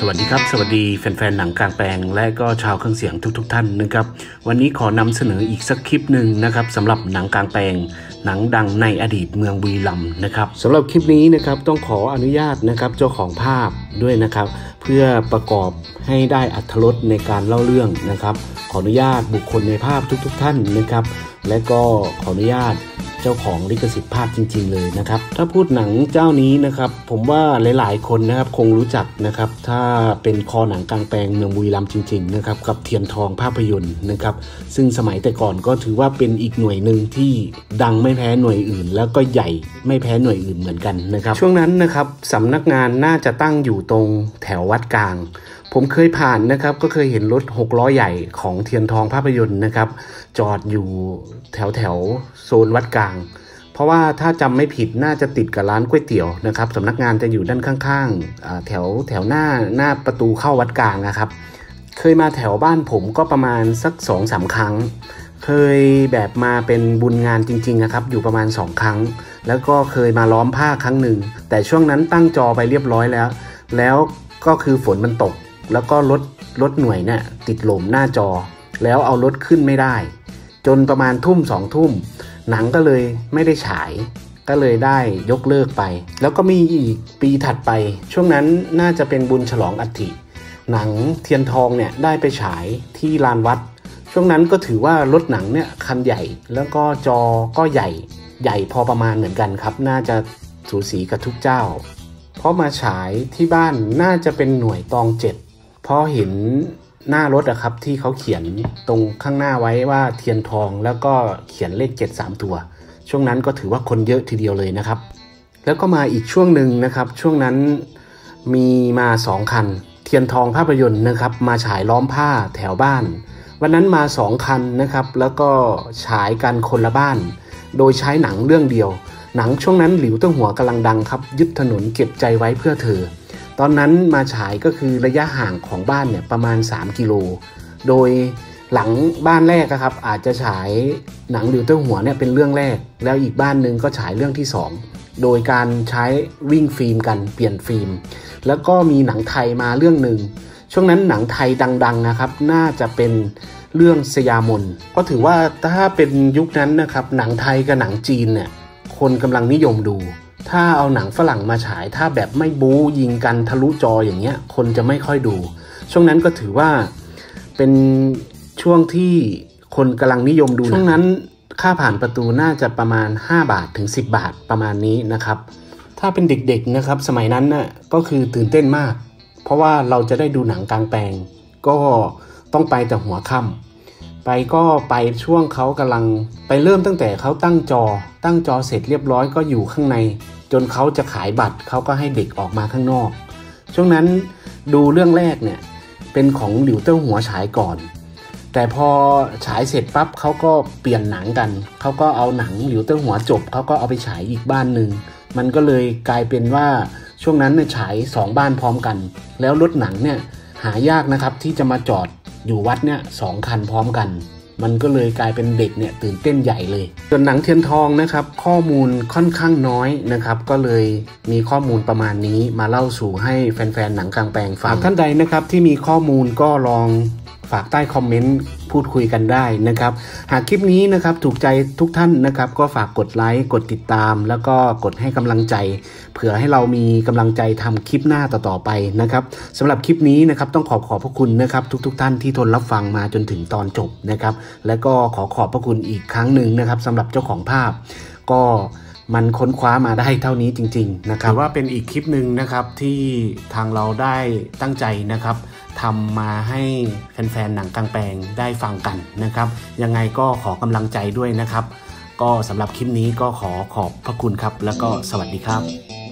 วัสดีครับสวัสดีแฟนๆหนังกลางแปลงและก็ชาวเครื่องเสียงทุกท่านนะครับวันนี้ขอนำเสนออีกสักคลิปหนึ่งนะครับสำหรับหนังกลางแปลงหนังดังในอดีตเมืองบุรีรัมย์นะครับสำหรับคลิปนี้นะครับต้องขออนุญาตนะครับเจ้าของภาพด้วยนะครับเพื่อประกอบให้ได้อรรถรสในการเล่าเรื่องนะครับขออนุญาตบุคคลในภาพทุกท่านนะครับและก็ขออนุญาตเจ้าของลิขสิทธิ์ภาพจริงๆเลยนะครับถ้าพูดหนังเจ้านี้นะครับผมว่าหลายๆคนนะครับคงรู้จักนะครับถ้าเป็นคอหนังกลางแปลงเมืองบุรีรัมย์จริงๆนะครับกับเทียนทองภาพยนตร์นะครับซึ่งสมัยแต่ก่อนก็ถือว่าเป็นอีกหน่วยหนึ่งที่ดังไม่แพ้หน่วยอื่นแล้วก็ใหญ่ไม่แพ้หน่วยอื่นเหมือนกันนะครับช่วงนั้นนะครับสำนักงานน่าจะตั้งอยู่ตรงแถววัดกลางผมเคยผ่านนะครับก็เคยเห็นรถ6ล้อใหญ่ของเทียนทองภาพยนตร์นะครับจอดอยู่แถวโซนวัดกลางเพราะว่าถ้าจำไม่ผิดน่าจะติดกับร้านก๋วยเตี๋ยวนะครับสำนักงานจะอยู่ด้านข้างๆแถวหน้าประตูเข้าวัดกลางนะครับเคยมาแถวบ้านผมก็ประมาณสัก 2-3 ครั้งเคยแบบมาเป็นบุญงานจริงๆนะครับอยู่ประมาณ2ครั้งแล้วก็เคยมาล้อมผ้าครั้งหนึ่งแต่ช่วงนั้นตั้งจอไปเรียบร้อยแล้วก็คือฝนมันตกแล้วก็รถหน่วยเนี่ยติดลมหน้าจอแล้วเอารถขึ้นไม่ได้จนประมาณ2 ทุ่มหนังก็เลยไม่ได้ฉายก็เลยได้ยกเลิกไปแล้วก็มีอีกปีถัดไปช่วงนั้นน่าจะเป็นบุญฉลองอัฐิหนังเทียนทองเนี่ยได้ไปฉายที่ลานวัดช่วงนั้นก็ถือว่ารถหนังเนี่ยคันใหญ่แล้วก็จอก็ใหญ่พอประมาณเหมือนกันครับน่าจะสูสีกับทุกเจ้าเพราะมาฉายที่บ้านน่าจะเป็นหน่วยตอง7พอเห็นหน้ารถครับที่เขาเขียนตรงข้างหน้าไว้ว่าเทียนทองแล้วก็เขียนเลข7 3 ตัวช่วงนั้นก็ถือว่าคนเยอะทีเดียวเลยนะครับแล้วก็มาอีกช่วงหนึ่งนะครับช่วงนั้นมีมา2คันเทียนทองภาพยนตร์นะครับมาฉายล้อมผ้าแถวบ้านวันนั้นมา2คันนะครับแล้วก็ฉายกันคนละบ้านโดยใช้หนังเรื่องเดียวหนังช่วงนั้นหลิวเติ้งหัวกำลังดังครับยึดถนนเก็บใจไว้เพื่อเธอตอนนั้นมาฉายก็คือระยะห่างของบ้านเนี่ยประมาณ3 กิโลโดยหลังบ้านแรกครับอาจจะฉายหนังหลิวเติ้งหัวเนี่ยเป็นเรื่องแรกแล้วอีกบ้านหนึ่งก็ฉายเรื่องที่2โดยการใช้วิ่งฟิล์มกันเปลี่ยนฟิล์มแล้วก็มีหนังไทยมาเรื่องหนึ่งช่วงนั้นหนังไทยดังๆนะครับน่าจะเป็นเรื่องสยามนก็ถือว่าถ้าเป็นยุคนั้นนะครับหนังไทยกับหนังจีนเนี่ยคนกำลังนิยมดูถ้าเอาหนังฝรั่งมาฉายถ้าแบบไม่บู๊ยิงกันทะลุจออย่างเงี้ยคนจะไม่ค่อยดูช่วงนั้นก็ถือว่าเป็นช่วงที่คนกำลังนิยมดูช่วงนั้นค่าผ่านประตูน่าจะประมาณ5 บาทถึง10 บาทประมาณนี้นะครับถ้าเป็นเด็กๆนะครับสมัยนั้นน่ะก็คือตื่นเต้นมากเพราะว่าเราจะได้ดูหนังกลางแปลงก็ต้องไปแต่หัวค่ำไปช่วงเขากำลังไปเริ่มตั้งแต่เขาตั้งจอเสร็จเรียบร้อยก็อยู่ข้างในจนเขาจะขายบัตรเขาก็ให้เด็กออกมาข้างนอกช่วงนั้นดูเรื่องแรกเนี่ยเป็นของหลิวเติ้งหัวฉายก่อนแต่พอฉายเสร็จปั๊บเขาก็เปลี่ยนหนังกันเขาก็เอาหนังหลิวเติ้งหัวจบเขาก็เอาไปฉายอีกบ้านหนึ่งมันก็เลยกลายเป็นว่าช่วงนั้นเนี่ยฉาย2 บ้านพร้อมกันแล้วรถหนังเนี่ยหายากนะครับที่จะมาจอดอยู่วัดเนี่ย2 คันพร้อมกันมันก็เลยกลายเป็นเด็กเนี่ยตื่นเต้นใหญ่เลยส่วนหนังเทียนทองนะครับข้อมูลค่อนข้างน้อยนะครับก็เลยมีข้อมูลประมาณนี้มาเล่าสู่ให้แฟนๆหนังกลางแปลงฟังท่านใดนะครับที่มีข้อมูลก็ลองฝากใต้คอมเมนต์พูดคุยกันได้นะครับหากคลิปนี้นะครับถูกใจทุกท่านนะครับก็ฝากกดไลค์กดติดตามแล้วก็กดให้กำลังใจเผื่อให้เรามีกำลังใจทำคลิปหน้าต่อไปนะครับสำหรับคลิปนี้นะครับต้องขอบพระคุณนะครับทุกท่านที่ทนรับฟังมาจนถึงตอนจบนะครับและก็ขอบพระคุณอีกครั้งหนึ่งนะครับสำหรับเจ้าของภาพก็มันค้นคว้ามาได้เท่านี้จริงๆนะครับว่าเป็นอีกคลิปหนึ่งนะครับที่ทางเราได้ตั้งใจนะครับทำมาให้แฟนๆหนังกลางแปลงได้ฟังกันนะครับยังไงก็ขอกำลังใจด้วยนะครับก็สำหรับคลิปนี้ก็ขอบพระคุณครับแล้วก็สวัสดีครับ